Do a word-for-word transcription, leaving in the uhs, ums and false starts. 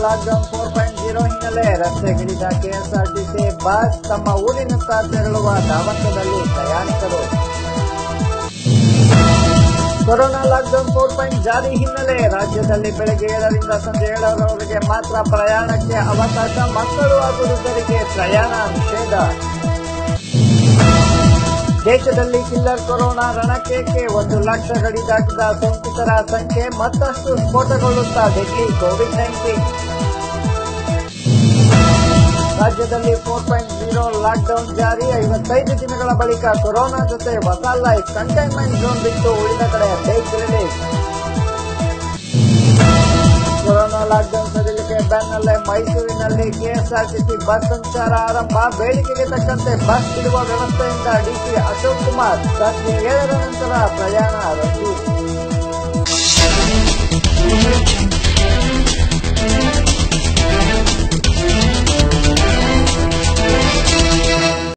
Lockdown four point zero ಹಿನ್ನೆಲೆ ರಸ್ತೆಗಿಳಿದ KSRTC bus ತಮ್ಮ ಊರಿನತ್ತ ತೆರಳುವ ಧಾವಂತದಲ್ಲಿ ಪ್ರಯಾಣಿಕರು. ಕೊರೋನಾ ಲಾಕ್ಡೌನ್ ಫೋರ್ ಪಾಯಿಂಟ್ ಜಾರಿ ಹಿನ್ನೆಲೆ ರಾಜ್ಯದಲ್ಲಿ ಬೆಳಗ್ಗೆ ಏಳರಿಂದ ಸಂಜೆ ಏಳರವರೆಗೆ ಮಾತ್ರ ಪ್ರಯಾಣಕ್ಕೆ ಅವಕಾಶ. ಮಕ್ಕಳು ಹಾಗೂ ವೃದ್ಧರಿಗೆ ಪ್ರಯಾಣ ನಿಷೇಧ. ದೇಶದಲ್ಲಿ ಕಿಲ್ಲರ್ ಕೊರೋನಾ ರಣಕೇಕೆ. ಒಂದು ಲಕ್ಷ ಗಡಿ ದಾಟಿದ ಸೋಂಕಿತರ ಸಂಖ್ಯೆ ಮತ್ತಷ್ಟು ಸ್ಫೋಟಗೊಳ್ಳುತ್ತಾ ಡೆಲ್ಲಿ ಕೋವಿಡ್ ನೈನ್ಟೀನ್. ರಾಜ್ಯದಲ್ಲಿ ಫೋರ್ ಪಾಯಿಂಟ್ ಜೀರೋ ಲಾಕ್ಡೌನ್ ಜಾರಿ. ಐವತ್ತೈದು ದಿನಗಳ ಬಳಿಕ ಕೊರೋನಾ ಜೊತೆ ಹೊಸ ಲೈಫ್. ಕಂಟೈನ್ಮೆಂಟ್ ಝೋನ್ ಬಿಟ್ಟು ಉಳಿದ ಕಡೆ ಬೇಕ್ ರಿಲೀಸ್. ಕೊರೋನಾ ಲಾಕ್ಡೌನ್ ಸಡಿಲಿಕೆ ಬೆನ್ನಲ್ಲೇ ಮೈಸೂರಿನಲ್ಲಿ ಕೆಎಸ್ಆರ್ಟಿಸಿ ಬಸ್ ಸಂಚಾರ ಆರಂಭ. ಬೇಡಿಕೆಗೆ ತಕ್ಕಂತೆ ಬಸ್ ಬಿಡುವ ವ್ಯವಸ್ಥೆಯಿಂದ ಡಿಸಿ ಅಶೋಕ್ ಕುಮಾರ್. ರಾತ್ರಿ ಏಳರ ನಂತರ ಪ್ರಯಾಣ ರದ್ದು.